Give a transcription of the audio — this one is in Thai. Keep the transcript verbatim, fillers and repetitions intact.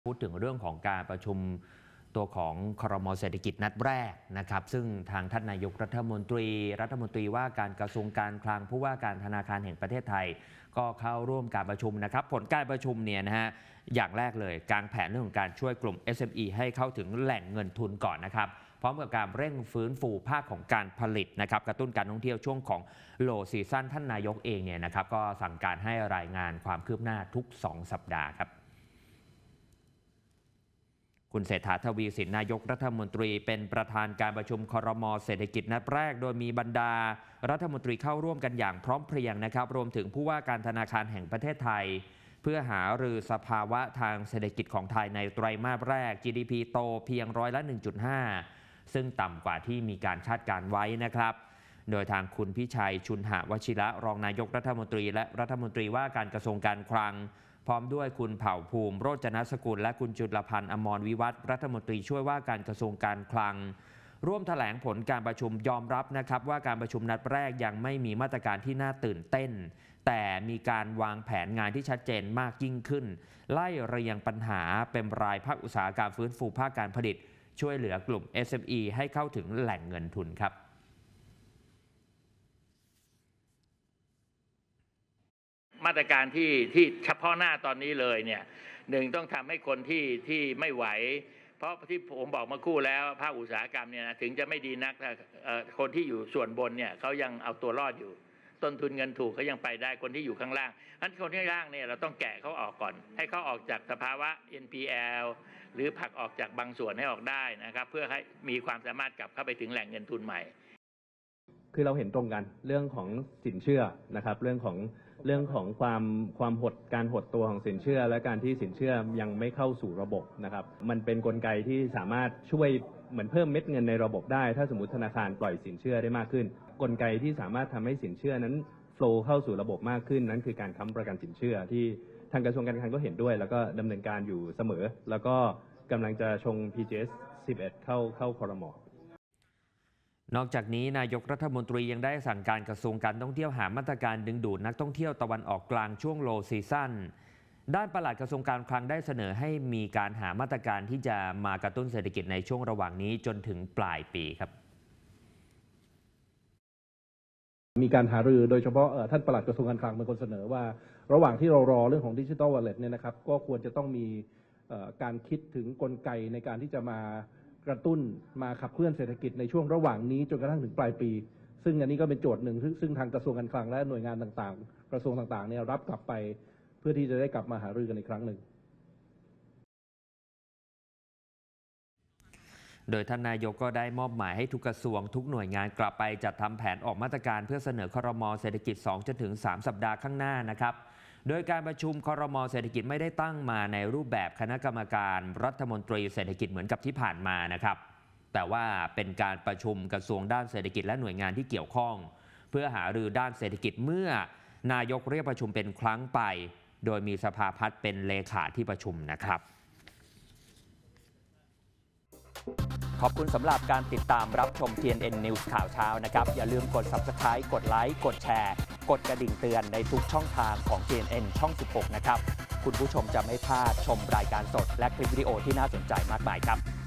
พูดถึงเรื่องของการประชุมตัวของครม.เศรษฐกิจนัดแรกนะครับซึ่งทางท่านนายกรัฐมนตรีรัฐมนตรีว่าการกระทรวงการคลังผู้ว่าการธนาคารแห่งประเทศไทยก็เข้าร่วมการประชุมนะครับผลการประชุมเนี่ยนะฮะอย่างแรกเลยกางแผนเรื่องของการช่วยกลุ่ม เอส เอ็ม อี ให้เข้าถึงแหล่งเงินทุนก่อนนะครับพร้อมกับการเร่งฟื้นฟูภาคของการผลิตนะครับกระตุ้นการท่องเที่ยวช่วงของโลซีซั่นท่านนายกเองเนี่ยนะครับก็สั่งการให้รายงานความคืบหน้าทุกสองสัปดาห์ครับคุณเศรษฐา ทวีสินนายกรัฐมนตรีเป็นประธานการประชุมครม.เศรษฐกิจนัดแรกโดยมีบรรดารัฐมนตรีเข้าร่วมกันอย่างพร้อมเพรียงนะครับรวมถึงผู้ว่าการธนาคารแห่งประเทศไทยเพื่อหารือสภาวะทางเศรษฐกิจของไทยในไตรมาสแรก จี ดี พี โตเพียงร้อยละ หนึ่งจุดห้า ซึ่งต่ำกว่าที่มีการคาดการไว้นะครับโดยทางคุณพิชัยชุนหวชิระรองนายกรัฐมนตรีและรัฐมนตรีว่าการกระทรวงการคลังพร้อมด้วยคุณเผ่าภูมิโรจนสกุลและคุณจุลพันธ์อมรวิวัฒน์รัฐมนตรีช่วยว่าการกระทรวงการคลังร่วมแถลงผลการประชุมยอมรับนะครับว่าการประชุมนัดแรกยังไม่มีมาตรการที่น่าตื่นเต้นแต่มีการวางแผนงานที่ชัดเจนมากยิ่งขึ้นไล่เรียงปัญหาเป็นรายภาคอุตสาหกรรมฟื้นฟูภาคการผลิตช่วยเหลือกลุ่ม เอส เอ็ม อี ให้เข้าถึงแหล่งเงินทุนครับมาตรการที่ที่เฉพาะหน้าตอนนี้เลยเนี่ยหนึ่งต้องทำให้คนที่ที่ไม่ไหวเพราะที่ผมบอกมาคู่แล้วภาคอุตสาหกรรมเนี่ยถึงจะไม่ดีนักคนที่อยู่ส่วนบนเนี่ยเขายังเอาตัวรอดอยู่ต้นทุนเงินถูกเขายังไปได้คนที่อยู่ข้างล่างอันคนที่ข้างล่างเนี่ยเราต้องแกะเขาออกก่อนให้เขาออกจากสภาวะ เอ็น พี แอล หรือผลักออกจากบางส่วนให้ออกได้นะครับเพื่อให้มีความสามารถกลับเข้าไปถึงแหล่งเงินทุนใหม่คือเราเห็นตรงกันเรื่องของสินเชื่อนะครับเรื่องของเรื่องของความความหดการหดตัวของสินเชื่อและการที่สินเชื่อยังไม่เข้าสู่ระบบนะครับมันเป็นกลไกที่สามารถช่วยเหมือนเพิ่มเม็ดเงินในระบบได้ถ้าสมมติธนาคารปล่อยสินเชื่อได้มากขึ้นกลไกที่สามารถทำให้สินเชื่อนั้นโฟลว์เข้าสู่ระบบมากขึ้นนั้นคือการค้ำประกันสินเชื่อที่ทางกระทรวงการคลังก็เห็นด้วยแล้วก็ดำเนินการอยู่เสมอแล้วก็กำลังจะชง พี จี เอส สิบเอ็ดเข้าเข้าครม. นอกจากนี้นายกรัฐมนตรียังได้สั่งการกระทรวงการท่องเที่ยวหามาตรการดึงดูดนักท่องเที่ยวตะวันออกกลางช่วงโลซีซั่นด้านปลัดกระทรวงการคลังได้เสนอให้มีการหามาตรการที่จะมากระตุ้นเศรษฐกิจในช่วงระหว่างนี้จนถึงปลายปีครับมีการหารือโดยเฉพาะท่านปลัดกระทรวงการคลังเป็นคนเสนอว่าระหว่างที่เรารอเรื่องของดิจิทัลวอลเล็ตเนี่ยนะครับก็ควรจะต้องมีการคิดถึงกลไกในการที่จะมากระตุ้นมาขับเคลื่อนเศรษฐกิจในช่วงระหว่างนี้จนกระทั่งถึงปลายปีซึ่งอันนี้ก็เป็นโจทย์หนึ่งซึ่งทางกระทรวงการคลังและหน่วยงานต่างๆกระทรวงต่างๆเนี่ยรับกลับไปเพื่อที่จะได้กลับมาหารือกันอีกครั้งหนึ่งโดยท่านนายกก็ได้มอบหมายให้ทุกกระทรวงทุกหน่วยงานกลับไปจัดทำแผนออกมาตรการเพื่อเสนอครม.เศรษฐกิจ สองถึงสาม สัปดาห์ข้างหน้านะครับโดยการประชุมครม.เศรษฐกิจไม่ได้ตั้งมาในรูปแบบคณะกรรมการรัฐมนตรีเศรษฐกิจเหมือนกับที่ผ่านมานะครับแต่ว่าเป็นการประชุมกระทรวงด้านเศรษฐกิจและหน่วยงานที่เกี่ยวข้องเพื่อหารือด้านเศรษฐกิจเมื่อนายกเรียกประชุมเป็นครั้งไปโดยมีสภาพัฒน์เป็นเลขาที่ประชุมนะครับขอบคุณสำหรับการติดตามรับชม ที เอ็น เอ็น News ข่าวเช้านะครับอย่าลืมกด ซับสไครบ์ กดไลค์กดแชร์กดกระดิ่งเตือนในทุกช่องทางของ ที เอ็น เอ็น ช่อง สิบหก นะครับคุณผู้ชมจะไม่พลาดชมรายการสดและคลิปวิดีโอที่น่าสนใจมากมายครับ